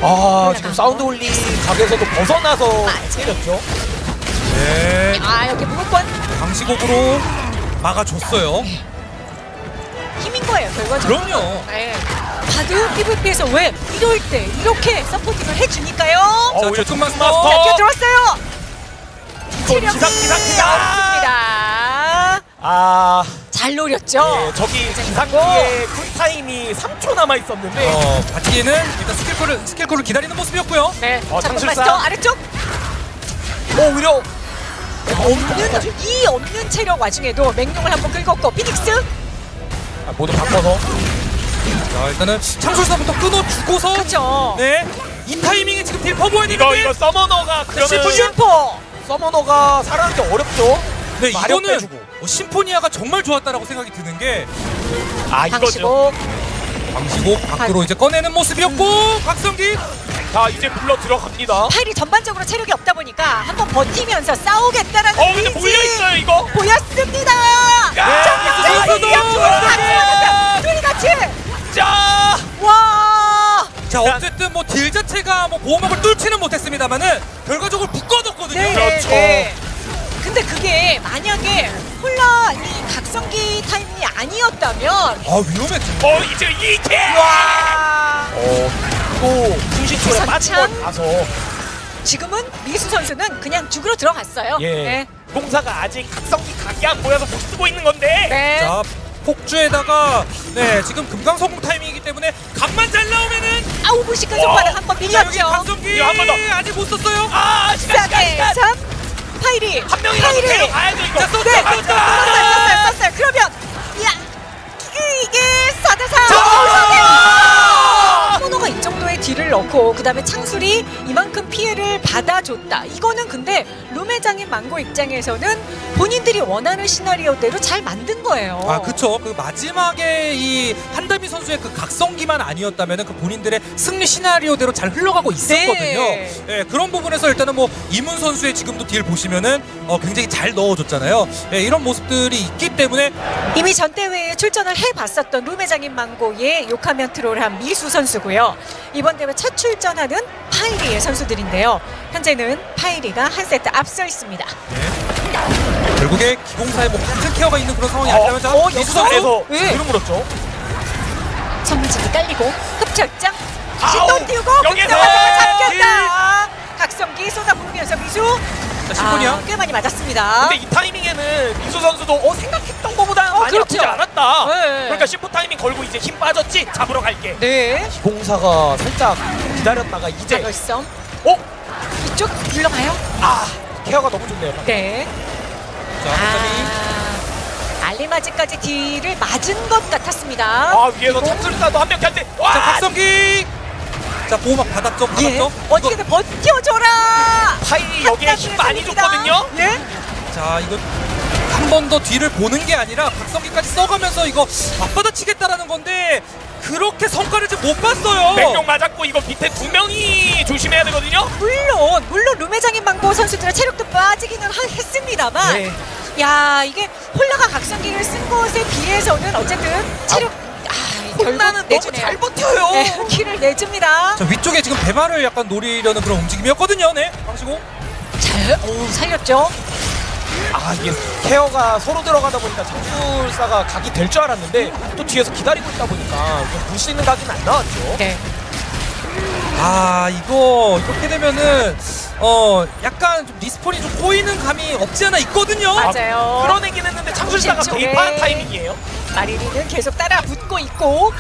아 지금 사운드 올리 각에서도 벗어나서 때렸죠. 네. 아 여기 무조건 방시곡으로 막아줬어요. 힘인 거예요 결과적으로. 그럼요. 네. 바드 PVP에서 왜 이럴 때 이렇게 서포팅을 해주니까요. 자, 오히려 조금만 조금만 더. 자, 들어왔어요. 기상. 없습니다. 아 잘 노렸죠. 예, 저기 기상기의 쿨타임이 3초 남아 있었는데. 바티에는 일단 스킬콜을 기다리는 모습이었고요. 네. 자, 창술사. 마스터 아래쪽. 오히려 없는 체력 와중에도 맹룡을 한번 긁었고 피닉스. 모두 바꿔서. 자, 일단은 창술사부터 끊어주고서. 그렇죠. 네. 이 타이밍에 지금 딜 퍼부어야 되는데. 이거 서머너가 그러면 슈퍼. 서머너가 살아나기 어렵죠. 네, 마력 이거는 빼주고. 심포니아가 정말 좋았다라고 생각이 드는 게 이거죠. 방시곡 밖으로 이제 꺼내는 모습이었고 박성기. 자 이제 불러 들어갑니다. 파일이 전반적으로 체력이 없다 보니까 한번 버티면서 싸우겠다라는 근데 의지 몰려 있어요 이거. 보였습니다. 둘이 같이. 자. 와. 자, 어쨌든 뭐 딜 자체가 뭐 보호막을 뚫지는 못했습니다만은 결과적으로 묶어뒀거든요. 네, 그렇죠. 네. 근데 그게 만약에 홀라 이 각성기 타이밍이 아니었다면 아, 위험했죠. 이제 2킬. 와. 또 분신초에 빠진 걸 기상창. 봐서 지금은 미수 선수는 그냥 죽으러 들어갔어요. 예. 네. 공사가 아직 각성기 각이 안 보여서 못 쓰고 있는 건데. 네. 자, 폭주에다가 네, 지금 금강성공 타이밍이기 때문에 각만 잘 나오면은 아우 무식한 손바닥 한번 여기 밀렸죠. 박성기 이거 한번 더. 아직 못 썼어요. 시간. 3 파이리 한 명이라도 데려가야죠 이거. 자, 또, 네. 또, 또, 또, 또. 썼어요. 그러면 이게 4대4 모노가 이 정도의 딜을 넣고 그 다음에 창술이 이만큼 피해를 받아줬다. 이거는 근데 룸회장인 망고 입장에서는 본인들이 원하는 시나리오대로 잘 만든 거예요. 아, 그쵸. 그 마지막에 이 한다미 선수의 그 각성기만 아니었다면은 그 본인들의 승리 시나리오대로 잘 흘러가고 있었거든요. 네. 네, 그런 부분에서 일단은 뭐 이문 선수의 지금도 딜 보시면은 굉장히 잘 넣어줬잖아요. 네, 이런 모습들이 있기 때문에 이미 전 대회에 출전을 해봤었던 룸회장인 망고의 욕하면 트롤한 미수 선수고요. 이번 대회 첫 출전하는 파이리의 선수들인데요. 현재는 파이리가 한 세트 앞서 있습니다. 결국에 기공사에 뭐 같은 케어가 있는 그런 상황이 아니라면 자, 미수 선수 여기서 네. 그름 물었죠. 전문직이 깔리고 흡철장 다시 아우, 또 띄우고 여기서 잡겠다. 각성기 쏟아부으면서 미수. 자, 심포니아. 꽤 많이 맞았습니다. 근데 이 타이밍에는 미수 선수도 생각했던 것보다는 많이 그렇죠. 아프지 않았다. 네. 그러니까 심포 타이밍 걸고 이제 힘 빠졌지. 잡으러 갈게. 네. 공사가 살짝 기다렸다가 이제 결성. 이쪽 물러가요. 케어가 너무 좋네요. 네. 자, 한다미. 알리마지까지 딜을 맞은 것 같았습니다. 위에서 참술사도 한 명 곁에. 와. 자, 박성기. 자, 보호막 받았죠. 예. 받았죠. 어떻게든 버텨줘라. 파일이 여기에 힘 많이 줬거든요. 예. 자, 이거 한 번 더 뒤를 보는 게 아니라 각성기까지 써가면서 이거 맞받아치겠다라는 건데 그렇게 성과를 지금 못 봤어요. 맹룡 맞았고 이거 밑에 2명이 조심해야 되거든요. 물론 룸회장인 망고 선수들의 체력도 빠지기는 했습니다만 네. 야 이게 홀라가 각성기를 쓴 것에 비해서는 어쨌든 체력 홀라는 너무 잘 버텨요. 네, 키를 내줍니다. 자, 위쪽에 지금 배발을 약간 노리려는 그런 움직임이었거든요. 네, 방시고. 잘 살렸죠. 이게 케어가 서로 들어가다 보니까 참술사가 각이 될 줄 알았는데 또 뒤에서 기다리고 있다 보니까 볼 수 있는 각은 안 나왔죠. 네. 이거 이렇게 되면은 약간 좀 리스폰이 좀 꼬이는 감이 없지 않아 있거든요. 맞아요. 끌어내긴 했는데 참술사가 쪽에. 개입한 타이밍이에요. 마리리는 계속 따라 붙고 있고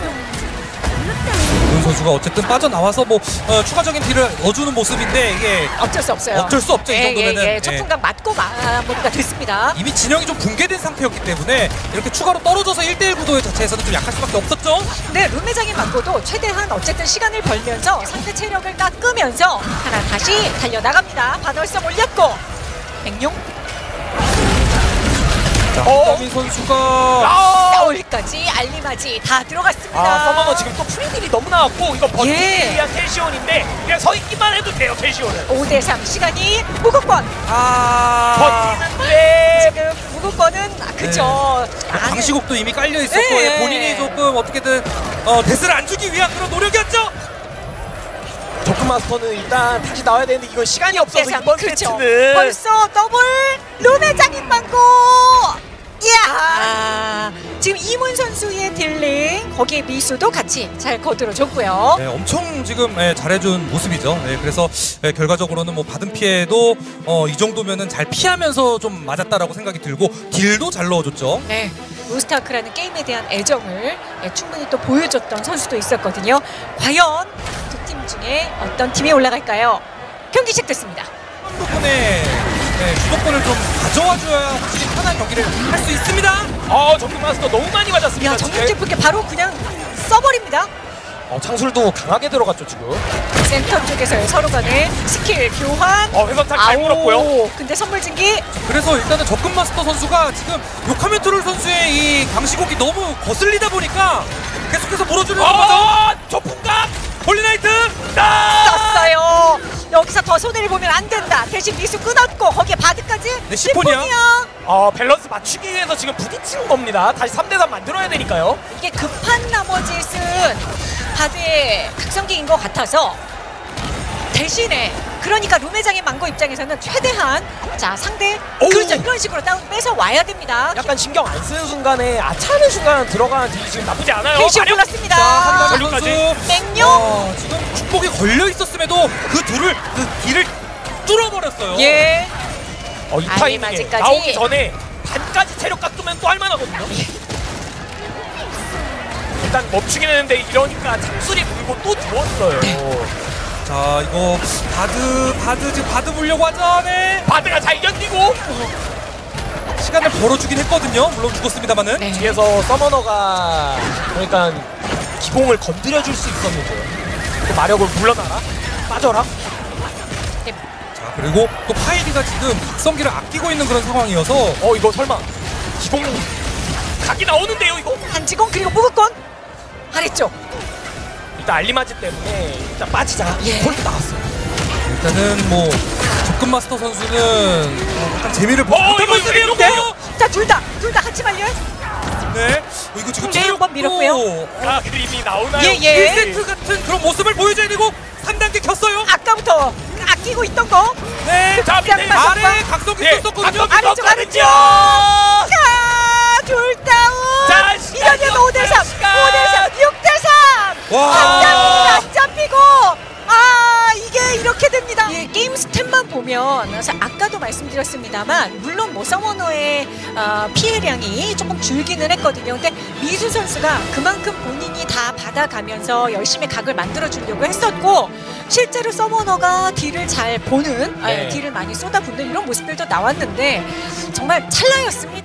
문 선수가 어쨌든 빠져나와서 뭐 추가적인 딜을 넣어주는 모습인데 이게 어쩔 수 없어요. 어쩔 수 없죠. 이 정도면은. 첫 분간 맞고 마무리가 됐습니다. 이미 진영이 좀 붕괴된 상태였기 때문에 이렇게 추가로 떨어져서 1대1 구도의 자체에서는 좀 약할 수밖에 없었죠. 네, 룸회장인 망고도 최대한 어쨌든 시간을 벌면서 상대 체력을 깎으면서 하나 다시 달려나갑니다. 반월성 올렸고 백룡 자, 한다미 선수가 싸울까지 알리마지 다 들어갔습니다. 서머너 지금 또 프리딜이 너무 나왔고 이거 버티기 예. 위한 캘시온인데 그냥 서 있기만 해도 돼요. 캘시온은 5대3 시간이 무급권. 버티는데 지금 무급권은 그죠. 방시곡도 이미 깔려 있었고 네. 본인이 조금 어떻게든 데스를 안 주기 위한 그런 노력이었죠. 적금마스터는 일단 다시 나와야 되는데 이건 시간이 없어서 대상, 이번 그렇죠. 세트는 벌써 더블 룸의 장인 방고. 이야. 지금 이문 선수의 딜링 거기에 미수도 같이 잘 거들어줬고요. 네, 엄청 지금 잘해준 모습이죠. 네, 그래서 결과적으로는 뭐 받은 피해도 이 정도면은 잘 피하면서 좀 맞았다라고 생각이 들고 딜도 잘 넣어줬죠. 네, 로스트아크라는 게임에 대한 애정을 충분히 또 보여줬던 선수도 있었거든요. 과연 두 팀 중에 어떤 팀이 올라갈까요? 경기 시작됐습니다. 덕분에 주도권을 좀 가져와줘야 확실히 편한 경기를 할 수 있습니다. 적금마스터 너무 많이 맞았습니다. 야, 정윤재 분께 바로 그냥 써버립니다. 창술도 강하게 들어갔죠 지금. 센터 쪽에서 서로 간의 스킬 교환. 회선탁 잘 물었고요. 근데 선물 진기. 그래서 일단은 적금마스터 선수가 지금 요카멘 트롤 선수의 이 강시곡이 너무 거슬리다 보니까 계속해서 물어주려고 하죠. 저풍각 홀리나이트! 썼어요. 여기서 더 손해를 보면 안 된다. 대신 미수 끊었고 거기에 바드까지. 네, 시폰이야. 밸런스 맞추기 위해서 지금 부딪히는 겁니다. 다시 3대3 만들어야 되니까요. 이게 급한 나머지 쓴 바드의 각성기인 것 같아서 대신에 그러니까 룸회장의 망고 입장에서는 최대한 자 상대 그렇죠 이런 식으로 다운 뺏어 와야 됩니다. 약간 신경 안 쓰는 순간에 아차하는 순간 들어가는 딜이 지금 나쁘지 않아요. 캐시 마력! 올랐습니다. 자, 선수 맹룡. 지금 축복이 걸려 있었음에도 그 딜을 뚫어버렸어요. 예. 이 타이밍에 아이마지까지. 나오기 전에 반까지 체력 깎으면 또 할만하거든요. 일단 멈추긴 했는데 이러니까 창술이 물고 또 들어왔어요. 자 이거 바드 지금 바드 물려고 하죠. 네. 바드가 잘 견디고 시간을 벌어주긴 했거든요. 물론 죽었습니다만은. 네. 뒤에서 서머너가 그러니까 기공을 건드려줄 수 있었는데요. 그 마력을 물러나라 빠져라. 자 그리고 또 파이리가 지금 각성기를 아끼고 있는 그런 상황이어서 이거 설마 기공 각이 나오는데요 이거? 한지공 그리고 무극권 아래쪽. 일단 알리마지 때문에 일단 빠지자. 예. 콜 나왔어요. 일단은 뭐 적금마스터 선수는 약간 재미를 보고 이거 모습이었는데. 자 둘 다 같이 말려. 네. 이거 지금 네, 한번 밀었고요. 그림이 나오나요? 예. 1세트 같은 그런 모습을 보여줘야 되고 3단계 켰어요. 아까부터 아끼고 있던 거. 네. 자, 밑에 아래 각성기 썼었거든요. 아래쪽. 자, 자, 둘 다운. 자, 시간이 이러면 없다, 5대3, 시간. 5대3, 6대3. 와. 안 잡히고. 이게 이렇게 됩니다. 이 게임 스탯만 보면 그래서 아까도 말씀드렸습니다만 물론 뭐 서머너의 피해량이 조금 줄기는 했거든요. 근데 미수 선수가 그만큼 본인이 다 받아가면서 열심히 각을 만들어 주려고 했었고 실제로 서머너가 딜을 잘 보는 네. 딜을 많이 쏟아붓는 이런 모습들도 나왔는데 정말 찰나였습니다.